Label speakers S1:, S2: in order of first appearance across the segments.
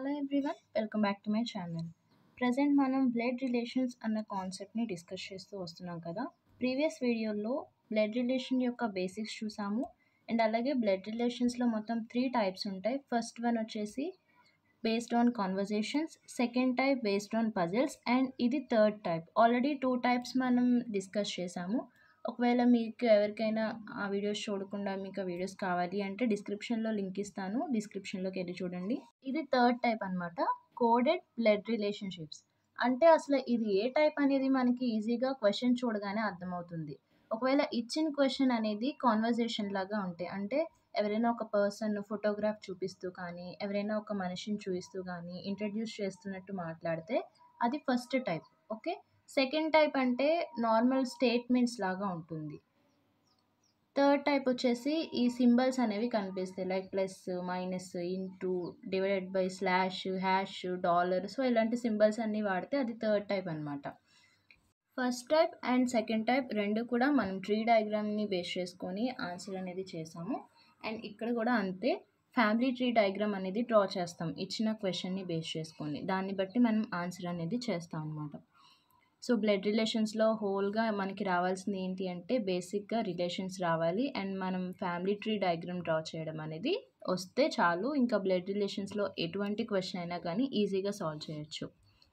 S1: Hello everyone, welcome back to my channel. Present మనం blood relations అన్న కాన్సెప్ట్ని discuss చేస్తూ వస్తున్నాం కదా. ప్రీవియస్ వీడియోలో బ్లడ్ రిలేషన్ యొక్క బేసిక్స్ చూసాము. అండ్ అలాగే బ్లడ్ రిలేషన్స్లో మొత్తం 3 టైప్స్ ఉంటాయి. ఫస్ట్ వన్ వచ్చేసి based on conversations, second type based on puzzles, and ఇది థర్డ్ టైప్. ఆల్రెడీ 2 టైప్స్ మనం డిస్కస్ చేసాము. ఒకవేళ మీకు ఎవరికైనా ఆ వీడియోస్ చూడకుండా మీకు ఆ వీడియోస్ కావాలి అంటే డిస్క్రిప్షన్లో లింక్ ఇస్తాను, డిస్క్రిప్షన్లోకి వెళ్ళి చూడండి. ఇది థర్డ్ టైప్ అనమాట, కోడెడ్ బ్లడ్ రిలేషన్షిప్స్. అంటే అసలు ఇది ఏ టైప్ అనేది మనకి ఈజీగా క్వశ్చన్ చూడగానే అర్థమవుతుంది. ఒకవేళ ఇచ్చిన క్వశ్చన్ అనేది కాన్వర్జేషన్ లాగా ఉంటాయి, అంటే ఎవరైనా ఒక పర్సన్ ఫోటోగ్రాఫ్ చూపిస్తూ కానీ ఎవరైనా ఒక మనిషిని చూపిస్తూ కానీ ఇంట్రడ్యూస్ చేస్తున్నట్టు మాట్లాడితే అది first type. Okay, second type అంటే నార్మల్ స్టేట్మెంట్స్ లాగా ఉంటుంది. థర్డ్ టైప్ వచ్చేసి ఈ సింబల్స్ అనేవి కనిపిస్తాయి, like plus, minus, into, divided by, slash, hash, dollar. So ఇలాంటి సింబల్స్ అన్నీ వాడితే అది థర్డ్ టైప్ అనమాట. First type and second type రెండు కూడా మనం ట్రీ డయాగ్రామ్ని బేస్ చేసుకొని ఆన్సర్ అనేది చేసాము. అండ్ ఇక్కడ కూడా అంతే, ఫ్యామిలీ ట్రీ డయాగ్రామ్ అనేది డ్రా చేస్తాం ఇచ్చిన క్వశ్చన్ని బేస్ చేసుకొని, దాన్ని బట్టి మనం ఆన్సర్ అనేది చేస్తాం అనమాట. సో బ్లడ్ రిలేషన్స్లో హోల్గా మనకి రావాల్సింది ఏంటి అంటే బేసిక్గా రిలేషన్స్ రావాలి, అండ్ మనం ఫ్యామిలీ ట్రీ డయాగ్రామ్ డ్రా చేయడం అనేది వస్తే చాలు. ఇంకా బ్లడ్ రిలేషన్స్లో ఎటువంటి క్వశ్చన్ అయినా కానీ ఈజీగా సాల్వ్ చేయొచ్చు.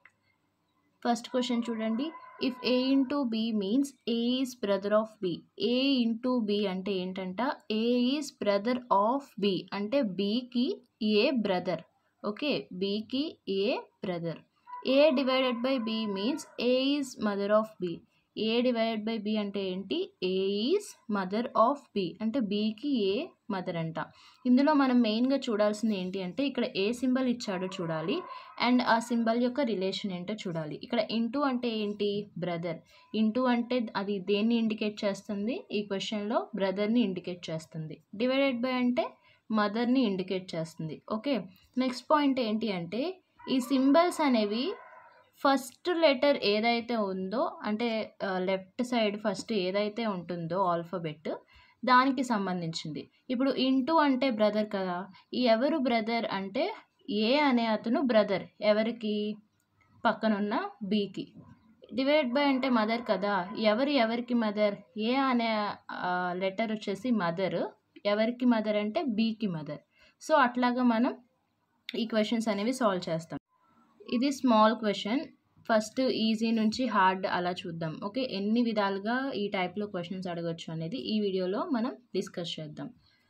S1: ఫస్ట్ క్వశ్చన్ చూడండి. If A into B means A is brother of B. A into B అంటే ఏంటంట, A is brother of B అంటే బికి ఏ బ్రదర్. ఓకే, బికి A brother. A divided by B means A is mother of B. A divided by B అంటే ఏంటి, A is mother of B అంటే బికి ఏ mother అంట. ఇందులో మనం మెయిన్గా చూడాల్సింది ఏంటి అంటే ఇక్కడ ఏ సింబల్ ఇచ్చాడో చూడాలి, అండ్ ఆ సింబల్ యొక్క రిలేషన్ ఏంటో చూడాలి. ఇక్కడ ఇంటూ అంటే ఏంటి, బ్రదర్. ఇంటూ అంటే అది దేన్ని ఇండికేట్ చేస్తుంది, ఈ క్వశ్చన్లో బ్రదర్ని ఇండికేట్ చేస్తుంది. డివైడెడ్ బై అంటే మదర్ని ఇండికేట్ చేస్తుంది. ఓకే, నెక్స్ట్ పాయింట్ ఏంటి అంటే ఈ సింబల్స్ అనేవి ఫస్ట్ లెటర్ ఏదైతే ఉందో అంటే లెఫ్ట్ సైడ్ ఫస్ట్ ఏదైతే ఉంటుందో ఆల్ఫాబెట్ దానికి సంబంధించింది. ఇప్పుడు ఇంటూ అంటే బ్రదర్ కదా, ఈ ఎవరు బ్రదర్ అంటే ఏ అనే అతను బ్రదర్ ఎవరికి, పక్కనున్న బీకి. డివైడ్ బై అంటే మదర్ కదా, ఎవరికి మదర్, ఏ అనే లెటర్ వచ్చేసి మదర్, ఎవరికి మదర్ అంటే బీకి మదర్. సో అట్లాగా మనం ఈ క్వశ్చన్స్ అనేవి సాల్వ్ చేస్తాం. ఇది స్మాల్ క్వశ్చన్, ఫస్ట్ ఈజీ నుంచి హార్డ్ అలా చూద్దాం. ఓకే, ఎన్ని విధాలుగా ఈ టైప్లో క్వశ్చన్స్ అడగచ్చు అనేది ఈ వీడియోలో మనం డిస్కస్ చేద్దాం.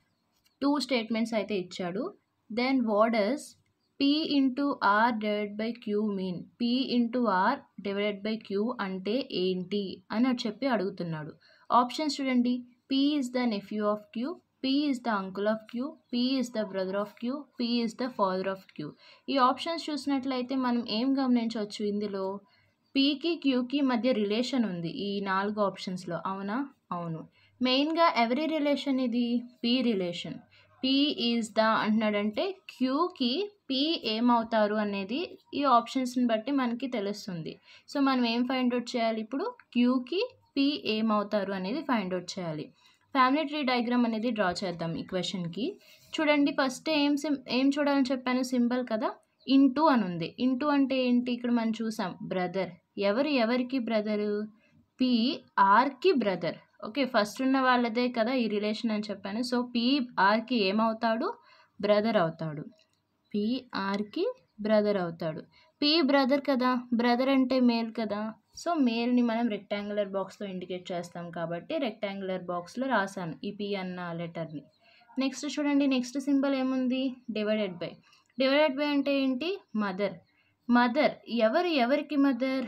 S1: 2 స్టేట్మెంట్స్ అయితే ఇచ్చాడు. Then what does P into R divided by Q mean. P into R divided by Q అంటే ఏంటి అని చెప్పి అడుగుతున్నాడు. ఆప్షన్స్ చూడండి. P is the nephew of Q, P is the uncle of Q, P is the brother of Q, P is the father of Q. ఈ options చూసినట్లయితే మనం ఏం గమనించవచ్చు, ఇందులో Pకి Qకి మధ్య రిలేషన్ ఉంది ఈ 4 ఆప్షన్స్లో. అవునా? అవును. మెయిన్గా ఎవరి రిలేషన్ ఇది, P relation. P is the అంటున్నాడంటే Qకి P ఏమవుతారు అనేది ఈ ఆప్షన్స్ని బట్టి మనకి తెలుస్తుంది. సో మనం ఏం ఫైండ్ అవుట్ చేయాలి ఇప్పుడు, Qకి P ఏమవుతారు అనేది ఫైండ్ అవుట్ చేయాలి. ఫ్యామిలీ ట్రీ డయాగ్రామ్ అనేది డ్రా చేద్దాం ఈ క్వశ్చన్కి. చూడండి, ఫస్ట్ ఏం చూడాలని చెప్పాను, సింబల్ కదా, ఇంటూ అని ఉంది. ఇంటూ అంటే ఏంటి, ఇక్కడ మనం చూసాం బ్రదర్. ఎవరికి బ్రదరు, పి ఆర్కి బ్రదర్. ఓకే, ఫస్ట్ ఉన్న వాళ్ళదే కదా ఈ రిలేషన్ అని చెప్పాను. సో పి ఆర్కి ఏమవుతాడు, బ్రదర్ అవుతాడు. పి ఆర్కి బ్రదర్ అవుతాడు. పి బ్రదర్ కదా, బ్రదర్ అంటే మేల్ కదా, సో మేల్ని మనం రెక్టాంగులర్ బాక్స్లో ఇండికేట్ చేస్తాం కాబట్టి రెక్టాంగులర్ బాక్స్లో రాశాను ఈ పి అన్న లెటర్ని. నెక్స్ట్ చూడండి, నెక్స్ట్ సింబల్ ఏముంది, డివైడెడ్ బై. డివైడెడ్ బై అంటే ఏంటి, మదర్. మదర్ ఎవరికి మదర్,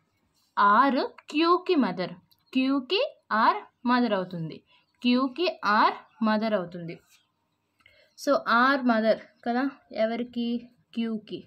S1: ఆర్ క్యూకి మదర్. క్యూకి ఆర్ మదర్ అవుతుంది, క్యూకి ఆర్ మదర్ అవుతుంది. సో ఆర్ మదర్ కదా, ఎవరికి, క్యూకి.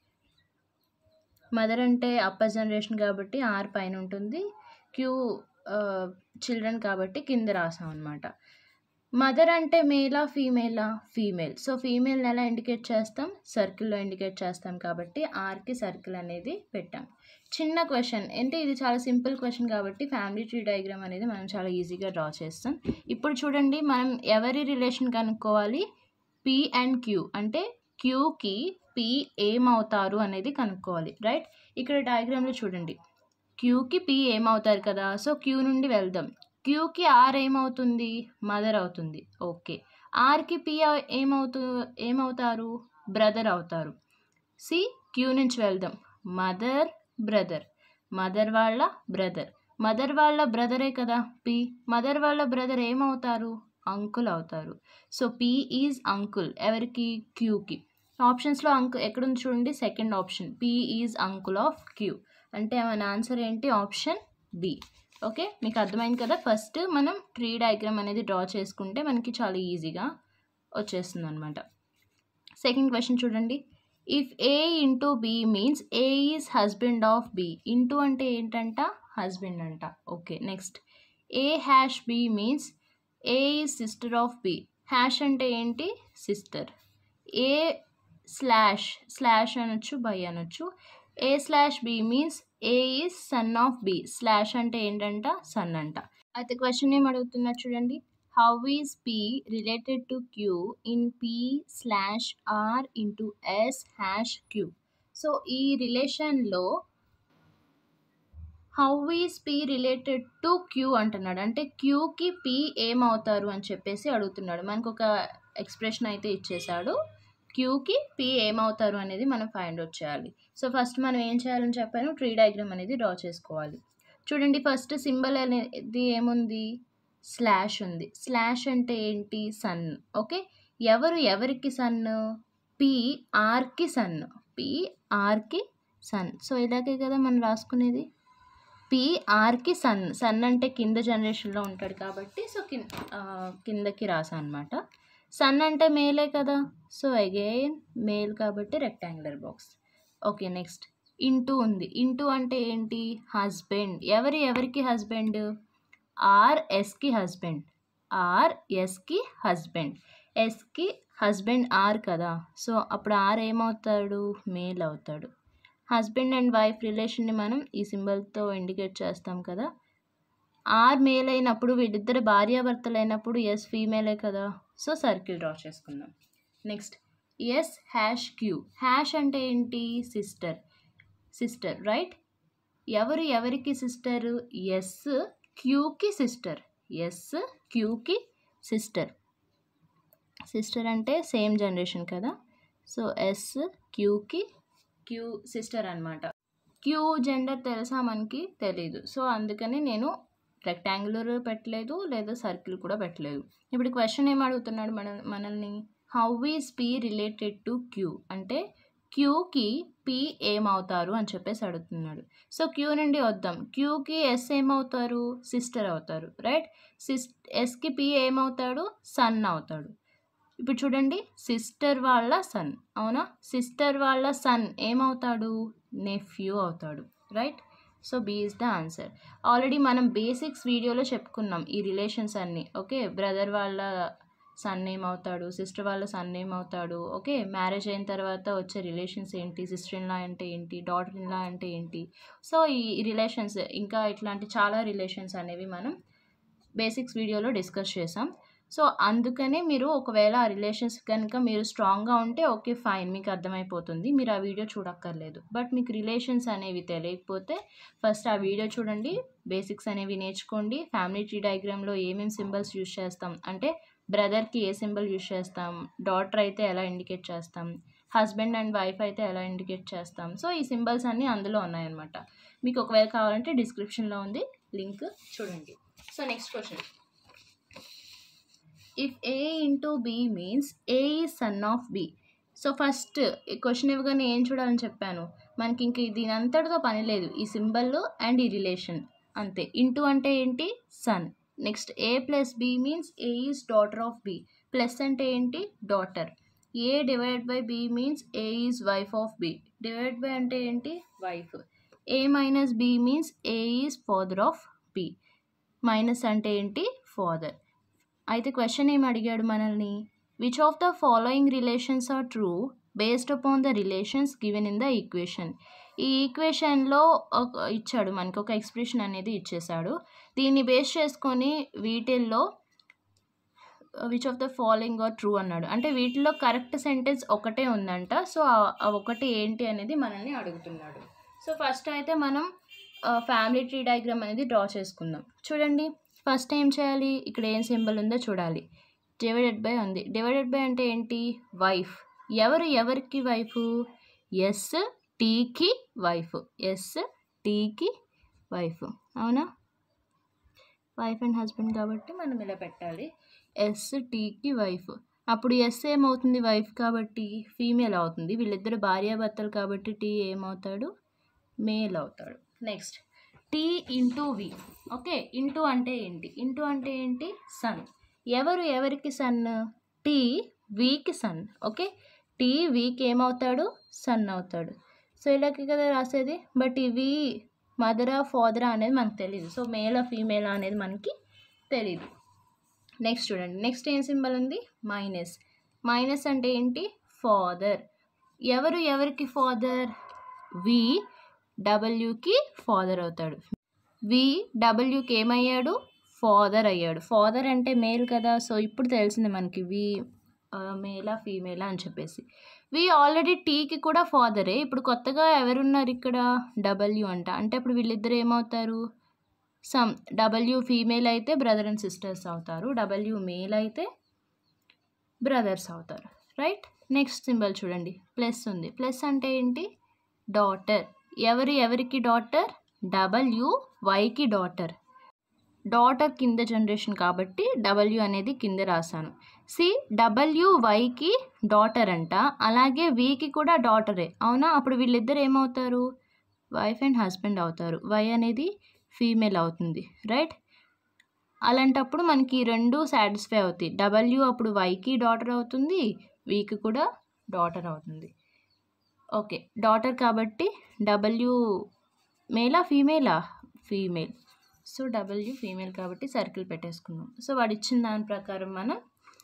S1: మదర్ అంటే అప్పర్ జనరేషన్ కాబట్టి ఆర్ పైన ఉంటుంది, క్యూ చిల్డ్రన్ కాబట్టి కింద రాసాం అనమాట. మదర్ అంటే మేలా ఫీమేలా, ఫీమేల్. సో ఫీమేల్ని ఎలా ఇండికేట్ చేస్తాం, సర్కిల్లో ఇండికేట్ చేస్తాం కాబట్టి ఆర్కి సర్కిల్ అనేది పెట్టాం. చిన్న క్వశ్చన్ అంటే ఇది చాలా సింపుల్ క్వశ్చన్ కాబట్టి ఫ్యామిలీ ట్రీ డయాగ్రామ్ అనేది మనం చాలా ఈజీగా డ్రా చేస్తాం. ఇప్పుడు చూడండి, మనం ఎవరి రిలేషన్ కనుక్కోవాలి, పి అండ్ క్యూ అంటే క్యూకి పి ఏమవుతారు అనేది కనుక్కోవాలి, రైట్? ఇక్కడ డయాగ్రామ్లో చూడండి, క్యూకి పి ఏమవుతారు కదా, సో క్యూ నుండి వెళ్దాం. క్యూకి ఆర్ ఏమవుతుంది, మదర్ అవుతుంది. ఓకే, ఆర్కి పి ఏమవుతారు, బ్రదర్ అవుతారు. సి క్యూ నుంచి వెళ్దాం, మదర్ బ్రదర్, మదర్ వాళ్ళ బ్రదర్, మదర్ వాళ్ళ బ్రదరే కదా పి, మదర్ వాళ్ళ బ్రదర్ ఏమవుతారు, అంకుల్ అవుతారు. సో పి ఈజ్ అంకుల్ ఎవరికి, క్యూకి. ఆప్షన్స్లో అంకుల్ ఎక్కడుంది చూడండి, second option, P is uncle of Q. అంటే మన ఆన్సర్ ఏంటి, ఆప్షన్ బి. ఓకే, మీకు అర్థమైంది కదా. ఫస్ట్ మనం ట్రీ డయాగ్రామ్ అనేది డ్రా చేసుకుంటే మనకి చాలా ఈజీగా వచ్చేస్తుంది అనమాట. సెకండ్ క్వశ్చన్ చూడండి, if A into B means A is husband of B. Into అంటే ఏంటంట, హస్బెండ్ అంట. Okay, next A hash B means A is sister of B. Hash అంటే ఏంటి, సిస్టర్. ఏ స్లాష్, స్లాష్ అనొచ్చు, బై అనొచ్చు. A slash B means A is son of B. Slash అంటే ఏంటంట, son అంట. అయితే క్వశ్చన్ ఏం అడుగుతున్నారు చూడండి, how is P related to Q in P slash R into S hash Q. So ఈ రిలేషన్లో how is P related to Q అంటున్నాడు, అంటే క్యూకి పి ఏమవుతారు అని చెప్పేసి అడుగుతున్నాడు. మనకు ఒక ఎక్స్ప్రెషన్ అయితే ఇచ్చేసాడు, క్యూకి పి ఏమవుతారు అనేది మనం ఫైండ్ అవుట్ చేయాలి. సో ఫస్ట్ మనం ఏం చేయాలని చెప్పాను, ట్రీ డయాగ్రామ్ అనేది డ్రా చేసుకోవాలి. చూడండి, ఫస్ట్ సింబల్ అనేది ఏముంది, స్లాష్ ఉంది. స్లాష్ అంటే ఏంటి, సన్. ఓకే, ఎవరు ఎవరికి సన్, పి ఆర్కి సన్, పి ఆర్కి సన్. సో ఇలాగే కదా మనం రాసుకునేది, పి ఆర్కి సన్. సన్ అంటే కింద జనరేషన్లో ఉంటాడు కాబట్టి సో కిందకి రాసా అనమాట. సన్ అంటే మేలే కదా, సో అగైన్ మేల్ కాబట్టి rectangular box. Okay, next into ఉంది. ఇంటూ అంటే ఏంటి, హస్బెండ్. ఎవరికి హస్బెండ్, ఆర్ ఎస్కి హస్బెండ్, ఆర్ ఎస్కి హస్బెండ్. ఎస్కి హస్బెండ్ ఆర్ కదా, సో అప్పుడు ఆర్ ఏమవుతాడు, మేల్ అవుతాడు. హస్బెండ్ అండ్ వైఫ్ రిలేషన్ని మనం ఈ సింబల్తో ఇండికేట్ చేస్తాం కదా. ఆర్ మేల్ అయినప్పుడు వీళ్ళిద్దరు భార్యాభర్తలు అయినప్పుడు ఎస్ ఫీమేలే కదా, సో సర్కిల్ డ్రా చేసుకుందాం. Next S hash Q. Hash అంటే ఏంటి, సిస్టర్, సిస్టర్ రైట్. ఎవరికి సిస్టర్, ఎస్ క్యూకి సిస్టర్, ఎస్ క్యూకి సిస్టర్. సిస్టర్ అంటే సేమ్ జనరేషన్ కదా, సో ఎస్ క్యూకి క్యూ సిస్టర్ అనమాట. క్యూ జెండర్ తెలుసా మనకి, తెలీదు. సో అందుకని నేను రెక్టాంగులర్ పెట్టలేదు, లేదా సర్కిల్ కూడా పెట్టలేదు. ఇప్పుడు క్వశ్చన్ ఏం అడుగుతున్నాడు మనల్ని, how is P related to Q, అంటే క్యూకి పి ఏమవుతారు అని చెప్పేసి అడుగుతున్నాడు. సో క్యూ నుండి వద్దాం, క్యూకి ఎస్ ఏమవుతారు, సిస్టర్ అవుతారు, రైట్. ఎస్కి పి ఏమవుతాడు, సన్ అవుతాడు. ఇప్పుడు చూడండి, సిస్టర్ వాళ్ళ సన్, అవునా, సిస్టర్ వాళ్ళ సన్ ఏమవుతాడు, నెఫ్యూ అవుతాడు, right. So B is the answer. Already మనం బేసిక్స్ వీడియోలో చెప్పుకున్నాం ఈ రిలేషన్స్ అన్నీ. ఓకే, బ్రదర్ వాళ్ళ సన్ ఏమవుతాడు, సిస్టర్ వాళ్ళ సన్ ఏమవుతాడు. ఓకే, మ్యారేజ్ అయిన తర్వాత వచ్చే రిలేషన్స్ ఏంటి, సిస్టర్ ఇన్ లా అంటే ఏంటి, డాటర్ ఇన్ లా అంటే ఏంటి. సో ఈ రిలేషన్స్ ఇంకా ఇట్లాంటి చాలా రిలేషన్స్ అనేవి మనం బేసిక్స్ వీడియోలో డిస్కస్ చేసాం. సో అందుకనే మీరు ఒకవేళ ఆ రిలేషన్స్ కనుక మీరు స్ట్రాంగ్గా ఉంటే ఓకే ఫైన్, మీకు అర్థమైపోతుంది, మీరు ఆ వీడియో చూడక్కర్లేదు. బట్ మీకు రిలేషన్స్ అనేవి తెలియకపోతే ఫస్ట్ ఆ వీడియో చూడండి, బేసిక్స్ అనేవి నేర్చుకోండి. ఫ్యామిలీ ట్రీ డయాగ్రామ్లో ఏమేమి సింబల్స్ యూజ్ చేస్తాం, అంటే బ్రదర్కి ఏ సింబల్ యూజ్ చేస్తాం, డాటర్ అయితే ఎలా ఇండికేట్ చేస్తాం, హస్బెండ్ అండ్ వైఫ్ అయితే ఎలా ఇండికేట్ చేస్తాం. సో ఈ సింబల్స్ అన్నీ అందులో ఉన్నాయన్నమాట. మీకు ఒకవేళ కావాలంటే డిస్క్రిప్షన్లో ఉంది, లింక్ చూడండి. So next question, if A into B means A is son of B. So first ఈ క్వశ్చన్ ఇవ్వగానే ఏం చూడాలని చెప్పాను, మనకి ఇంక దీని అంతటితో పని లేదు, ఈ సింబల్ అండ్ ఈ రిలేషన్ అంతే. ఇంటూ అంటే ఏంటి, son. Next A plus B means A is daughter of B. Plus అంటే ఏంటి, daughter. A divide by B means A is wife of B. Divide by అంటే ఏంటి, wife. A minus B means A is father of B. Minus అంటే ఏంటి, father. అయితే question ఏం అడిగాడు మనల్ని, which of the following relations are true based upon the relations given in the equation. ఈ ఈక్వేషన్లో ఇచ్చాడు మనకు ఒక ఎక్స్ప్రెషన్ అనేది ఇచ్చేసాడు, దీన్ని బేస్ చేసుకొని వీటిల్లో which of the following are true అన్నాడు. అంటే వీటిలో కరెక్ట్ సెంటెన్స్ ఒకటే ఉందంట. సో ఆ ఒకటి ఏంటి అనేది మనల్ని అడుగుతున్నాడు. సో ఫస్ట్ అయితే మనం ఫ్యామిలీ ట్రీ డయాగ్రామ్ అనేది డ్రా చేసుకుందాం. చూడండి, ఫస్ట్ ఏం చేయాలి, ఇక్కడ ఏం సింబల్ ఉందో చూడాలి. డివైడెడ్ బై ఉంది. డివైడెడ్ బై అంటే ఏంటి, వైఫ్. ఎవరు ఎవరికి వైఫ్, ఎస్ టీకి వైఫ్, ఎస్ టీకి వైఫ్, అవునా, వైఫ్ అండ్ హస్బెండ్ కాబట్టి మనం ఇలా పెట్టాలి, ఎస్ టీకి వైఫ్. అప్పుడు ఎస్ ఏమవుతుంది, వైఫ్ కాబట్టి ఫీమేల్ అవుతుంది. వీళ్ళిద్దరు భార్యాభర్తలు కాబట్టి టీ ఏమవుతాడు, మేల్ అవుతాడు. Next T into V. Okay, into అంటే ఏంటి, ఇంటూ అంటే ఏంటి, సన్. ఎవరు ఎవరికి సన్, టీ వీకి సన్. ఓకే, టీ వీకి ఏమవుతాడు, సన్ అవుతాడు. సో ఇలాగే కదా రాసేది. బట్ ఇవి మదరా ఫాదరా అనేది మనకు తెలియదు. సో మేలా ఫీమేలా అనేది మనకి తెలీదు. నెక్స్ట్ చూడండి, నెక్స్ట్ ఏం సింబల్ ఉంది, మైనస్. మైనస్ అంటే ఏంటి, ఫాదర్. ఎవరు ఎవరికి ఫాదర్, వి డబ్ల్యూకి ఫాదర్ అవుతాడు. వి డబ్ల్యూకి ఏమయ్యాడు, ఫాదర్ అయ్యాడు. ఫాదర్ అంటే మేల్ కదా. సో ఇప్పుడు తెలిసింది మనకి వి మేలా ఫీమేలా అని చెప్పేసి. వి ఆల్రెడీ టీకి కూడా ఫాదరే. ఇప్పుడు కొత్తగా ఎవరున్నారు ఇక్కడ, డబ్ల్యూ అంట. అంటే ఇప్పుడు వీళ్ళిద్దరు ఏమవుతారు, సమ్. డబ్ల్యూ ఫీమేల్ అయితే బ్రదర్ అండ్ సిస్టర్స్ అవుతారు, డబ్ల్యూ మేల్ అయితే బ్రదర్స్ అవుతారు, రైట్. నెక్స్ట్ సింబల్ చూడండి, ప్లస్ ఉంది. ప్లస్ అంటే ఏంటి, డాటర్. ఎవరు ఎవరికి డాటర్, డబ్ల్యూ వైకి డాటర్. డాటర్ కింద జనరేషన్ కాబట్టి డబ్ల్యూ అనేది కింద రాశాను. సి డబ్ల్యూ వైకి డాటర్ అంట, అలాగే వీకి కూడా డాటరే, అవునా. అప్పుడు వీళ్ళిద్దరు ఏమవుతారు, వైఫ్ అండ్ హస్బెండ్ అవుతారు. వై అనేది ఫీమేల్ అవుతుంది, రైట్. అలాంటప్పుడు మనకి రెండు సాటిస్ఫై అవుతాయి. డబ్ల్యూ అప్పుడు వైకి డాటర్ అవుతుంది, వీకి కూడా డాటర్ అవుతుంది. ఓకే, డాటర్ కాబట్టి డబ్ల్యూ మేలా ఫీమేలా, ఫీమేల్. సో డబ్ల్యూ ఫీమేల్ కాబట్టి సర్కిల్ పెట్టేసుకున్నాం. సో వాడు ఇచ్చిన దాని ప్రకారం మనం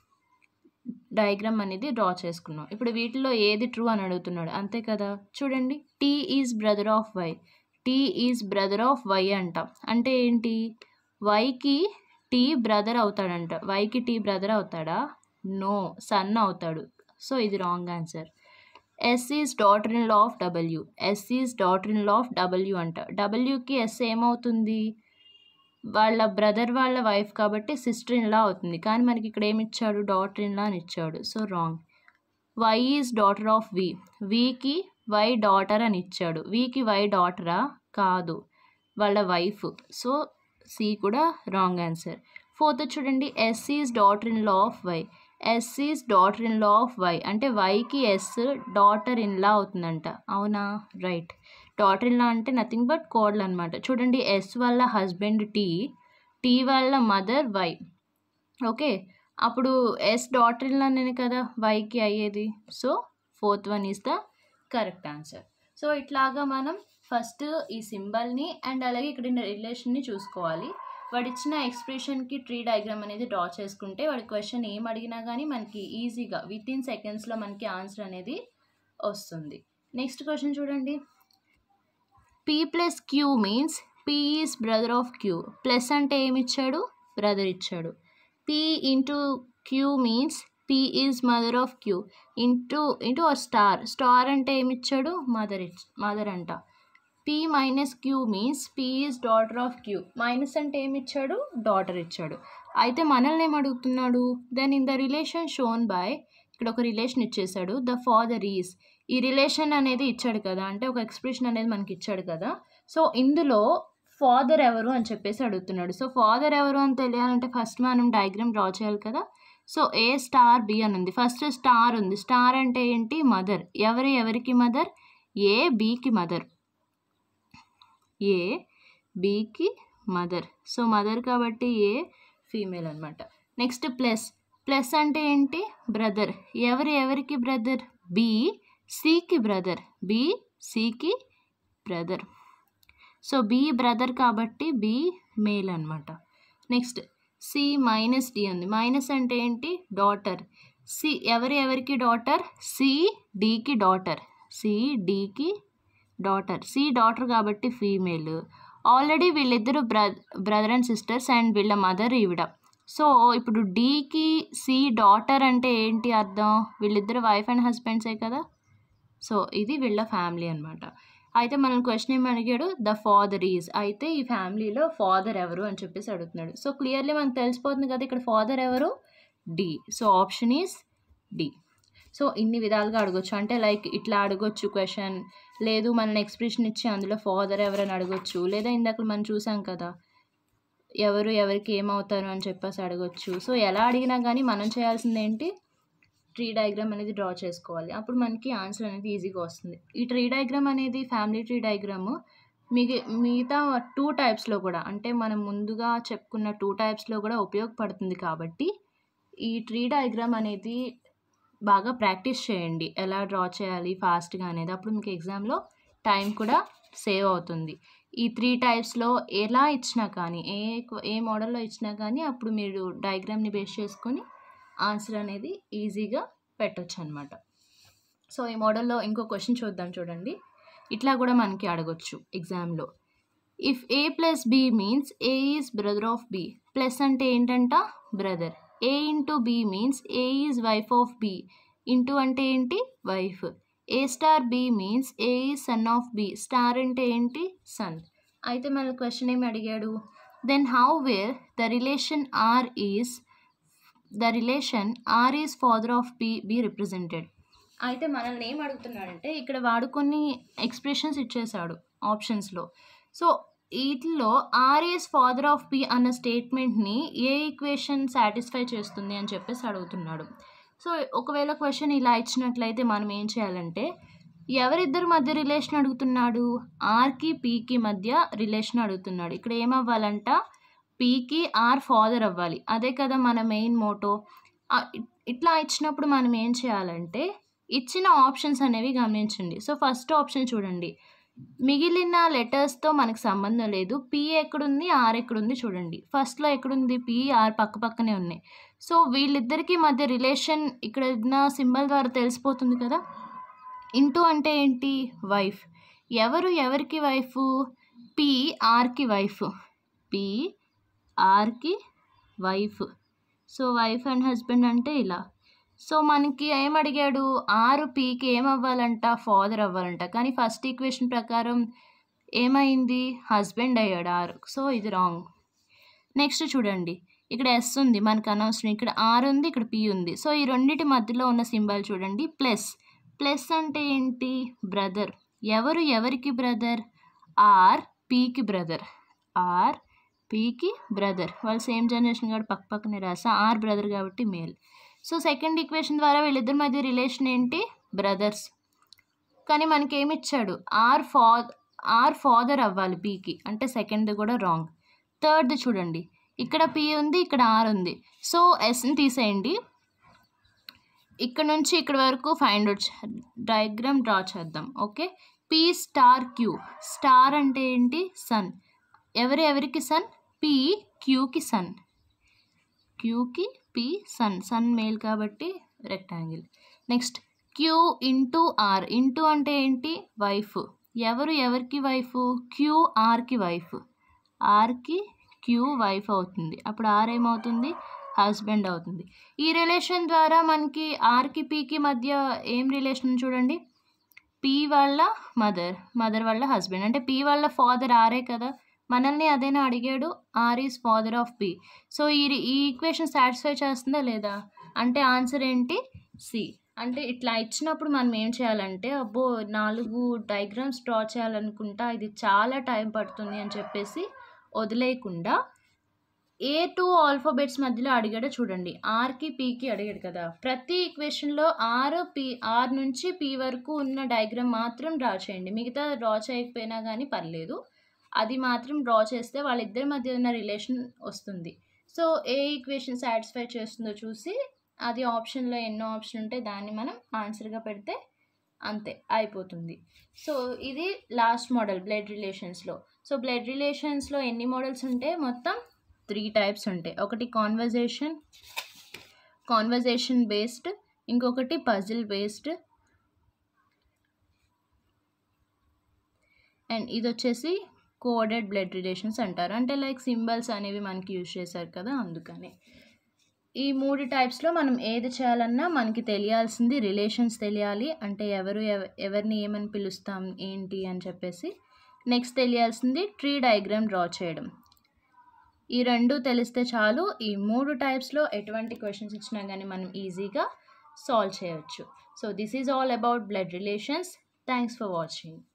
S1: డయాగ్రామ్ అనేది డ్రా చేసుకున్నాం. ఇప్పుడు వీటిలో ఏది ట్రూ అని అడుగుతున్నాడు, అంతే కదా. చూడండి, T is brother of Y. T is brother of Y అంట. అంటే ఏంటి, వైకి టీ బ్రదర్ అవుతాడంట. వైకి టీ బ్రదర్ అవుతాడా, నో, సన్ అవుతాడు. సో ఇది wrong answer. S is daughter in law of W. S is daughter in law of W అంట. డబ్ల్యూకి ఎస్ ఏమవుతుంది, వాళ్ళ బ్రదర్ వాళ్ళ వైఫ్ కాబట్టి సిస్టర్ ఇన్ లా అవుతుంది. కానీ మనకి ఇక్కడ ఏమి ఇచ్చాడు, డాటర్ ఇన్ లా అని ఇచ్చాడు. So wrong. Y is daughter of V. వీకి వై డాటర్ అని ఇచ్చాడు. వీకి వై డాటరా, కాదు, వాళ్ళ వైఫ్. సో సి కూడా రాంగ్ ఆన్సర్. ఫోర్త్ చూడండి, S is daughter in law of Y. S is daughter in law of Y అంటే వైకి ఎస్ డాటర్ ఇన్ లా అవుతుందంట, అవునా, రైట్. డాటర్ ఇన్ లా అంటే నథింగ్ బట్ కోడలు అనమాట. చూడండి, ఎస్ వాళ్ళ హస్బెండ్ టీ, టీ వాళ్ళ మదర్ వై. ఓకే, అప్పుడు ఎస్ డాటర్ ఇన్ లానే కదా వైకి అయ్యేది. So fourth one is the correct answer. So ఇట్లాగా మనం ఫస్ట్ ఈ సింబల్ని అండ్ అలాగే ఇక్కడ రిలేషన్ని చూసుకోవాలి. వాడు ఇచ్చిన ఎక్స్ప్రెషన్కి ట్రీ డయాగ్రామ్ అనేది డ్రా చేసుకుంటే వాడి క్వశ్చన్ ఏం అడిగినా కానీ మనకి ఈజీగా విత్ ఇన్ సెకండ్స్లో మనకి ఆన్సర్ అనేది వస్తుంది. నెక్స్ట్ క్వశ్చన్ చూడండి, P plus Q means P is brother of Q. Plus అంటే ఏమి ఇచ్చాడు, బ్రదర్ ఇచ్చాడు. P into Q means P is mother of Q. Into star. Star అంటే ఏమి ఇచ్చాడు, మదర్ అంట. P minus Q means P is daughter of Q. Minus అంటే ఏమి ఇచ్చాడు, డాటర్ ఇచ్చాడు. అయితే మనల్ని ఏం అడుగుతున్నాడు, then in the relation shown by, ఇక్కడ ఒక రిలేషన్ ఇచ్చేసాడు, ద ఫాదర్ ఈజ్. ఈ రిలేషన్ అనేది ఇచ్చాడు కదా, అంటే ఒక ఎక్స్ప్రెషన్ అనేది మనకి ఇచ్చాడు కదా. సో ఇందులో ఫాదర్ ఎవరు అని చెప్పేసి అడుగుతున్నాడు. సో ఫాదర్ ఎవరు అని తెలియాలంటే ఫస్ట్ మనం డయాగ్రామ్ డ్రా చేయాలి కదా. సో ఏ స్టార్ బి అని ఉంది. ఫస్ట్ స్టార్ ఉంది. స్టార్ అంటే ఏంటి, మదర్. ఎవరికి మదర్, ఏ బీకి మదర్. ఏ బీకి మదర్. సో మదర్ కాబట్టి ఏ ఫీమేల్ అనమాట. Next plus. ప్లస్ అంటే ఏంటి, బ్రదర్. ఎవరికి బ్రదర్, బి సికి బ్రదర్. బి సికి బ్రదర్. సో బి బ్రదర్ కాబట్టి బి మేల్ అనమాట. నెక్స్ట్ సి మైనస్ డి ఉంది. మైనస్ అంటే ఏంటి, డాటర్. సి ఎవరికి డాటర్, సి డికి డాటర్. సి డికి డాటర్. సి డాటర్ కాబట్టి ఫీమేల్. ఆల్రెడీ వీళ్ళిద్దరు బ్రదర్ అండ్ సిస్టర్స్ అండ్ వీళ్ళ మదర్ ఈవిడ. సో ఇప్పుడు డీకి సి డాటర్ అంటే ఏంటి అర్థం? వీళ్ళిద్దరు వైఫ్ అండ్ హస్బెండ్సే కదా. సో ఇది వీళ్ళ ఫ్యామిలీ అనమాట. అయితే మనల్ని క్వశ్చన్ ఏమి అడిగాడు, ద ఫాదర్ ఈజ్. అయితే ఈ ఫ్యామిలీలో ఫాదర్ ఎవరు అని చెప్పేసి అడుగుతున్నాడు. సో క్లియర్లీ మనకు తెలిసిపోతుంది కదా ఇక్కడ ఫాదర్ ఎవరు, D. So option is D. So ఇన్ని విధాలుగా అడగొచ్చు, అంటే లైక్ ఇట్లా అడగొచ్చు క్వశ్చన్, లేదు మనల్ని ఎక్స్ప్రెషన్ ఇచ్చి అందులో ఫాదర్ ఎవరని అడగొచ్చు, లేదా ఇందాక మనం చూసాం కదా ఎవరు ఎవరికి ఏమవుతారు అని చెప్పేసి అడగొచ్చు. సో ఎలా అడిగినా కానీ మనం చేయాల్సింది ఏంటి, ట్రీ డయాగ్రామ్ అనేది డ్రా చేసుకోవాలి. అప్పుడు మనకి ఆన్సర్ అనేది ఈజీగా వస్తుంది. ఈ ట్రీ డయాగ్రామ్ అనేది ఫ్యామిలీ ట్రీ డయాగ్రాము మిగతా 2 టైప్స్లో కూడా, అంటే మనం ముందుగా చెప్పుకున్న 2 టైప్స్లో కూడా ఉపయోగపడుతుంది. కాబట్టి ఈ ట్రీ డయాగ్రామ్ అనేది బాగా ప్రాక్టీస్ చేయండి, ఎలా డ్రా చేయాలి ఫాస్ట్గా అనేది. అప్పుడు మీకు ఎగ్జామ్లో టైం కూడా సేవ్ అవుతుంది. ఈ 3 టైప్స్లో ఎలా ఇచ్చినా కానీ, ఏ మోడల్లో ఇచ్చినా కానీ అప్పుడు మీరు డయాగ్రామ్ని బేస్ చేసుకొని ఆన్సర్ అనేది ఈజీగా పెట్టొచ్చు అనమాట. సో ఈ మోడల్లో ఇంకో క్వశ్చన్ చూద్దాం చూడండి. ఇట్లా కూడా మనకి అడగొచ్చు ఎగ్జామ్లో. If A plus B means A is brother of B. Plus అంటే ఏంటంట, brother. A into B means A is wife of B. Into అంటే ఏంటి, wife. A star B means A is son of B. Star అంటే ఏంటి, son. అయితే మన question ఏమి అడిగాడు, then how where the relation R is father of B be represented. అయితే మనల్ని ఏం అడుగుతున్నాడంటే ఇక్కడ వాడు కొన్ని ఎక్స్ప్రెషన్స్ ఇచ్చేసాడు ఆప్షన్స్లో. సో వీటిలో R is father of B అన్న స్టేట్మెంట్ని ఏ ఈక్వేషన్ సాటిస్ఫై చేస్తుంది అని చెప్పేసి అడుగుతున్నాడు. సో ఒకవేళ క్వశ్చన్ ఇలా ఇచ్చినట్లయితే మనం ఏం చేయాలంటే, ఎవరిద్దరి మధ్య రిలేషన్ అడుగుతున్నాడు, ఆర్కి పీకి మధ్య రిలేషన్ అడుగుతున్నాడు. ఇక్కడ ఏమవ్వాలంట, పీకి ఆర్ ఫాదర్ అవ్వాలి. అదే కదా మన మెయిన్ మోటో. ఇట్లా ఇచ్చినప్పుడు మనం ఏం చేయాలంటే, ఇచ్చిన ఆప్షన్స్ అనేవి గమనించండి. సో ఫస్ట్ ఆప్షన్ చూడండి, మిగిలిన లెటర్స్తో మనకు సంబంధం లేదు, పీ ఎక్కడుంది ఆర్ ఎక్కడుంది చూడండి. ఫస్ట్లో ఎక్కడుంది, పీ ఆర్ పక్క పక్కనే ఉన్నాయి. సో వీళ్ళిద్దరికీ మధ్య రిలేషన్ ఇక్కడ ఉన్న సింబల్ ద్వారా తెలిసిపోతుంది కదా. ఇంటూ అంటే ఏంటి, వైఫ్. ఎవరు ఎవరికి వైఫ్, పీ ఆర్కి వైఫ్. పీ ఆర్కి wife. So wife and husband అంటే ఇలా. సో మనకి ఏం అడిగాడు, ఆరు పీకి ఏమవ్వాలంట, ఫాదర్ అవ్వాలంట. కానీ ఫస్ట్ ఈక్వేషన్ ప్రకారం ఏమైంది, హస్బెండ్ అయ్యాడు ఆరు. సో ఇది రాంగ్. నెక్స్ట్ చూడండి, ఇక్కడ ఎస్ ఉంది మనకు అనవసరం, ఇక్కడ ఆర్ ఉంది, ఇక్కడ పీ ఉంది. సో ఈ రెండింటి మధ్యలో ఉన్న సింబల్ చూడండి, ప్లస్. ప్లస్ అంటే ఏంటి, బ్రదర్. ఎవరు ఎవరికి బ్రదర్, ఆర్ పీకి బ్రదర్. ఆర్ పీకి బ్రదర్. వాళ్ళు సేమ్ జనరేషన్ కాబట్టి పక్క పక్కనే రాసా, ఆర్ బ్రదర్ కాబట్టి మేల్. సో సెకండ్ ఈక్వేషన్ ద్వారా వీళ్ళిద్దరి మధ్య రిలేషన్ ఏంటి, బ్రదర్స్. కానీ మనకి ఏమి ఇచ్చాడు, ఆర్ ఫాదర్ అవ్వాలి పీకి, అంటే సెకండ్ కూడా రాంగ్. థర్డ్ చూడండి, ఇక్కడ పీ ఉంది, ఇక్కడ ఆర్ ఉంది. సో ఎస్ని తీసేయండి. ఇక్కడ నుంచి ఇక్కడ వరకు ఫైండ్ అవుట్ డయాగ్రామ్ డ్రా చేద్దాం. Okay, P star Q. Star అంటే ఏంటి, సన్. ఎవరికి సన్, పీ క్యూకి సన్. క్యూకి పీ సన్. సన్ మేల్ కాబట్టి rectangle. Next Q into R. Into అంటే ఏంటి, వైఫ్. ఎవరికి వైఫ్, క్యూ ఆర్కి వైఫ్. ఆర్కి క్యూ వైఫ్ అవుతుంది. అప్పుడు ఆర్ ఏమవుతుంది, హస్బెండ్ అవుతుంది. ఈ రిలేషన్ ద్వారా మనకి ఆర్కి పీకి మధ్య ఏం రిలేషన్ చూడండి, పీ వాళ్ళ మదర్ వాళ్ళ హస్బెండ్. అంటే పీ వాళ్ళ ఫాదర్ ఆరే కదా, మనల్ని అదేనా అడిగాడు, R is father of P. So ఈ ఈక్వేషన్ సాటిస్ఫై చేస్తుందా లేదా, అంటే ఆన్సర్ ఏంటి, సి. అంటే ఇట్లా ఇచ్చినప్పుడు మనం ఏం చేయాలంటే, అబ్బో 4 డయాగ్రామ్స్ డ్రా చేయాలనుకుంటా, ఇది చాలా టైం పడుతుంది అని చెప్పేసి వదిలేయకుండా ఏ 2 ఆల్ఫాబెట్స్ మధ్యలో అడిగాడో చూడండి. ఆర్కి పీకి అడిగాడు కదా, ప్రతి ఈక్వేషన్లో ఆర్ నుంచి పీ వరకు ఉన్న డయాగ్రామ్ మాత్రం డ్రా చేయండి. మిగతా డ్రా చేయకపోయినా కానీ పర్లేదు, అది మాత్రం డ్రా చేస్తే వాళ్ళిద్దరి మధ్య ఉన్న రిలేషన్ వస్తుంది. సో ఏ ఈక్వేషన్ సాటిస్ఫై చేస్తుందో చూసి అది ఆప్షన్లో ఎన్నో ఆప్షన్ ఉంటే దాన్ని మనం ఆన్సర్గా పెడితే అంతే అయిపోతుంది. సో ఇది లాస్ట్ మోడల్ బ్లడ్ రిలేషన్స్లో. సో బ్లడ్ రిలేషన్స్లో ఎన్ని మోడల్స్ ఉంటాయి, మొత్తం 3 టైప్స్ ఉంటాయి. ఒకటి కాన్వర్జేషన్ బేస్డ్, ఇంకొకటి పజిల్ బేస్డ్, అండ్ ఇది వచ్చేసి కోడెడ్ బ్లడ్ రిలేషన్స్ అంటారు. అంటే లైక్ సింబల్స్ అనేవి మనకి యూజ్ చేశారు కదా అందుకని. ఈ 3 టైప్స్‌లో మనం ఏది చేయాలన్నా మనకి తెలియాల్సింది రిలేషన్స్ తెలియాలి. అంటే ఎవరిని ఏమని పిలుస్తాం, ఏంటి అని చెప్పేసి. నెక్స్ట్ తెలియాల్సింది ట్రీ డయాగ్రామ్ డ్రా చేయడం. ఈ 2 తెలిస్తే చాలు. ఈ 3 టైప్స్‌లో ఎటువంటి క్వెషన్స్ ఇచ్చినా గానీ మనం ఈజీగా సాల్వ్ చేయొచ్చు. So this is all about blood relations. Thanks for watching.